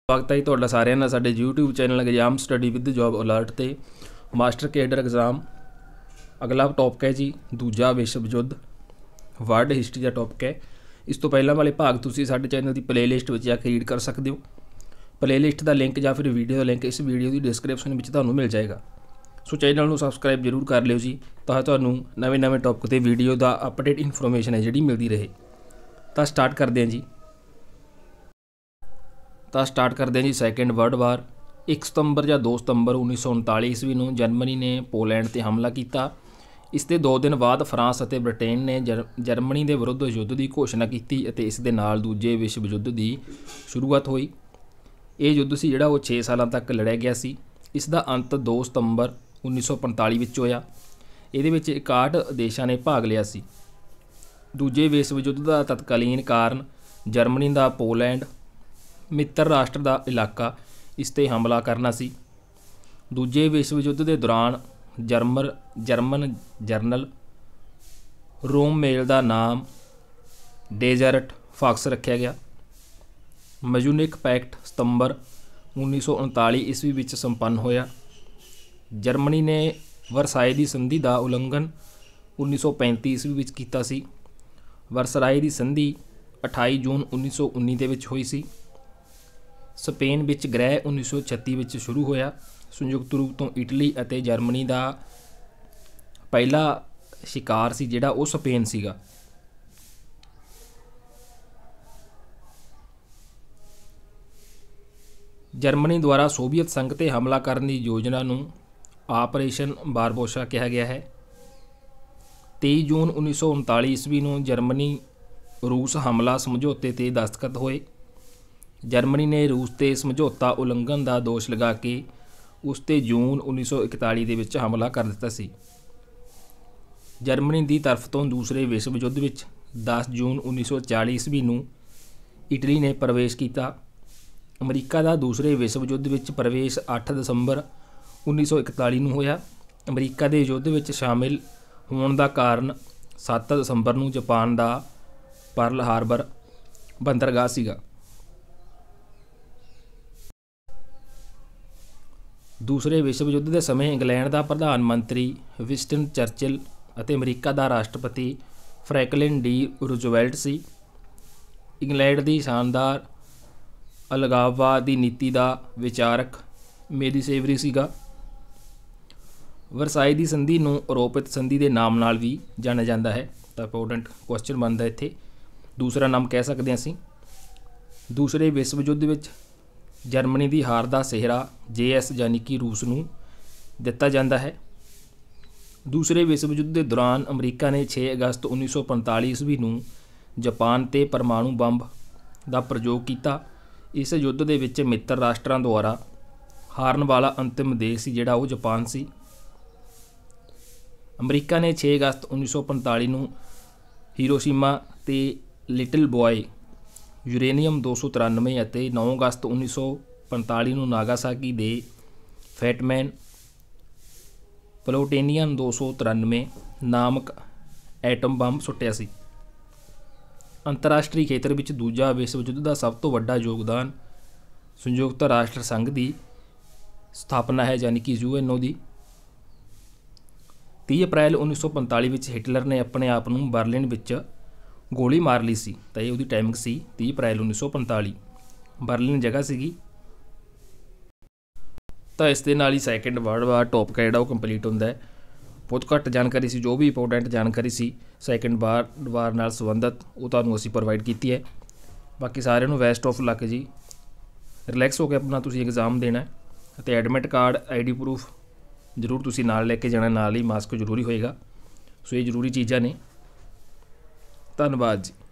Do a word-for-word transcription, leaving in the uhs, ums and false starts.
स्वागत है तुहाडा सारिਆਂ ਦਾ ਸਾਡੇ YouTube channel exam study with job alert ਤੇ मास्टर कैडर एग्जाम अगला टॉपिक है जी दूजा विश्व युद्ध वर्ल्ड हिस्टरी का टॉपिक है। इस तो पहला वाले भाग तुसीं साडे चैनल की प्लेलिस्ट में जाके रीड कर सकते हो। प्लेलिस्ट का लिंक या फिर वीडियो का लिंक इस वीडियो की डिस्क्रिप्शन में तुहानूं मिल जाएगा। सो चैनल को सबसक्राइब जरूर कर लियो जी तां तुहानूं नवे नवे टॉपिक ते वीडियो का अपडेट इन्फॉर्मेशन है जिहड़ी मिलती रहे। तो स्टार्ट करते हैं जी। तो स्टार्ट करते हैं जी सैकेंड वर्ल्ड वार। एक सितंबर या दो सितंबर उन्नीस सौ उनताली ईस्वी में जर्मनी ने पोलैंड पर हमला किया। इसके दो दिन बाद फ्रांस और ब्रिटेन ने जर जर्मनी के विरुद्ध युद्ध की घोषणा की। इस दे नाल दूजे विश्व युद्ध की शुरुआत हुई। ये युद्ध से जोड़ा वो छे साल तक लड़िया गया सी। इसका अंत दो सितंबर उन्नीस सौ पंताली में होया। ये इकाहठ देशों ने भाग लिया सी। दूजे विश्व युद्ध का तत्कालीन कारण जर्मनी का पोलैंड मित्र राष्ट्र का इलाका इस ते हमला करना सी। दूजे विश्व युद्ध के दौरान जर्मन जर्मन जरनल रोममेल का नाम डेजर्ट फॉक्स रखा गया। म्यूनिख पैक्ट सितंबर उन्नीस सौ उनताली ईस्वी में संपन्न होया। जर्मनी ने वरसाए की संधि का उल्लंघन उन्नीस सौ पैंती ईस्वी में किया सी। वरसाए की संधि अठाई जून उन्नीस सौ उन्नी के हुई सी। स्पेन विच ग्रह उन्नीस सौ छत्ती में शुरू होया। संयुक्त रूप तो इटली और जर्मनी का पहला शिकार सी जिहड़ा वो स्पेन सीगा। जर्मनी द्वारा सोवियत संघ ते हमला करने की योजना नूं ऑपरेशन बारबोसा कहा गया है। तेई जून उन्नीस सौ उनताली ईस्वी में जर्मनी रूस हमला समझौते ते दस्तखत होए। जर्मनी ने रूस ते समझौता उल्लंघन का दोष लगा के उस ते जून उन्नीस सौ इकताली दे विच हमला कर दिता सी। जर्मनी की तरफ तो दूसरे विश्व युद्ध विच दस जून उन्नीस सौ चाली ईस्वी नूं इटली ने प्रवेश किया। अमरीका का दूसरे विश्व युद्ध विच प्रवेश अठ दसंबर उन्नीस सौ इकताली नूं होया। अमरीका के युद्ध विच शामिल होने का कारण सत्त दसंबर नूं जापान का पर्ल हार्बर बंदरगाह सीगा। दूसरे विश्व युद्ध के समय इंग्लैंड का प्रधानमंत्री विंस्टन चर्चिल और अमरीका का राष्ट्रपति फ्रैंकलिन डी रूजवेल्ट सी। इंग्लैंड की शानदार अलगाववादी नीति का विचारक मेरी सेवरी सीगा। वरसाए की संधि नूं आरोपित संधि के नाम नाल भी जाना जाता है। तो इंपोर्टेंट क्वेश्चन बनता इत्थे दूसरा नाम कह सकते हैं असीं। दूसरे विश्व युद्ध विच जर्मनी की हार का सेहरा जे एस यानी कि रूस नूं दिता जाता है। दूसरे विश्व युद्ध के दौरान अमरीका ने छे अगस्त उन्नीस सौ पंताली ईस्वी नूं जापान ते परमाणु बंब का प्रयोग किया। इस युद्ध के विच मित्र राष्ट्रां द्वारा हारन वाला अंतिम देश सी जिहड़ा वो जापान सी। अमरीका ने छे अगस्त उन्नीस सौ पंताली नूं हिरोशिमा ते लिटिल बॉय यूरेनियम दो सौ तिरानवे और नौ अगस्त उन्नीस सौ पंताली नूं नागासाकी दे फैटमैन प्लूटोनियम दो सौ तिरानवे नामक एटम बंब सुट्टिया सी। अंतरराष्ट्रीय खेत्र में दूजा विश्व युद्ध का सब तो वड्डा योगदान संयुक्त राष्ट्र संघ की स्थापना है यानी कि यू एन ओ की। तीह अप्रैल उन्नीस सौ पंताली में हिटलर ने अपने आप को बर्लिन विच गोली मार ली सी। तो ये उसकी टाइमिंग सी तीह अप्रैल उन्नीस सौ पंताली बर्लिन जगह सीगी। तो इस दे नाल ही सैकेंड वर्ल्ड वार टॉपिक है जो कंप्लीट होंदा है। बहुत घੱਟ जानकारी सी जो भी इंपोर्टेंट जानकारी सी सैकेंड वर्ल्ड वार नाल संबंधित वो तुहानूं असीं प्रोवाइड की है। बाकी सारिਆਂ ਨੂੰ बेस्ट ऑफ लक जी। रिलैक्स होकर अपना तुसीं एग्जाम देना है। तो admit card I D proof जरूर तुसीं नाल लेके जाना, नाल ही मास्क जरूरी होएगा। सो ये जरूरी चीज़ां ने। धन्यवाद जी।